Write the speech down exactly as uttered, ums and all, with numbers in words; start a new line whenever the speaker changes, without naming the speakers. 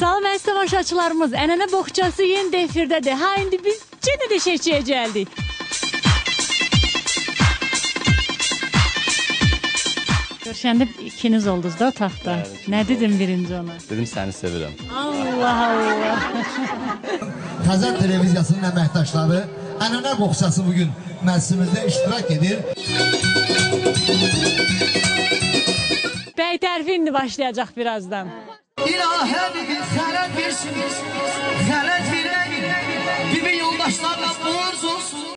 Salam əziz tamaşaçılarımız, ənənə boğçası yeni defirdədir. Ha, indi biz yenə də şəkəyə gəldik. Görüşəndə ikiniz oldunuz da otaqda. Nə dedim birinci ona?
Dedim səni sevirəm.
Allah Allah.
Xəzər televiziyasının əməkdaşları ənənə boğçası bugün mərsimizdə iştirak edir.
Bəy tərfi indi başlayacaq birazdan.
İlahə xələt versin, xələt verək, bibi yoldaşlarla borc olsun.